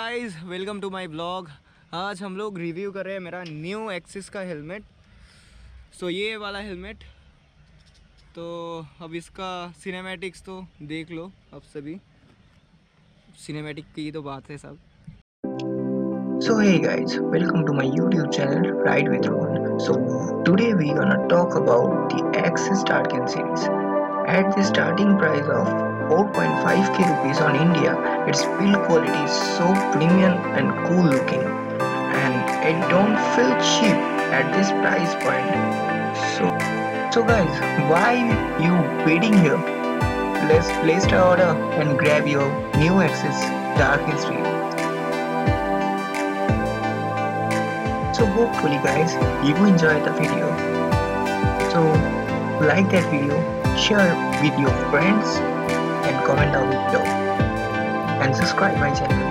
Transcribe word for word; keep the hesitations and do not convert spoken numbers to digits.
Guys, welcome to my blog. आज हम लोग रिव्यू कर रहे हैं मेरा न्यू एक्सिस का हेलमेट। सो ये वाला हेलमेट, तो अब इसका सिनेमैटिक्स तो देख लो। अब सभी सिनेमैटिक की तो बात है सब। So hey guys, welcome to my YouTube channel Ride with Rohan. So today we gonna talk about the Axis Darken series. At the starting price of four point five k rupees on India, its build quality is so premium and cool looking, and it don't feel cheap at this price point. So so guys, why you waiting here? Let's place the order and grab your new Axis Darken series. So hopefully guys you enjoy the video. So like that video, share with your friends and comment down below and subscribe my channel.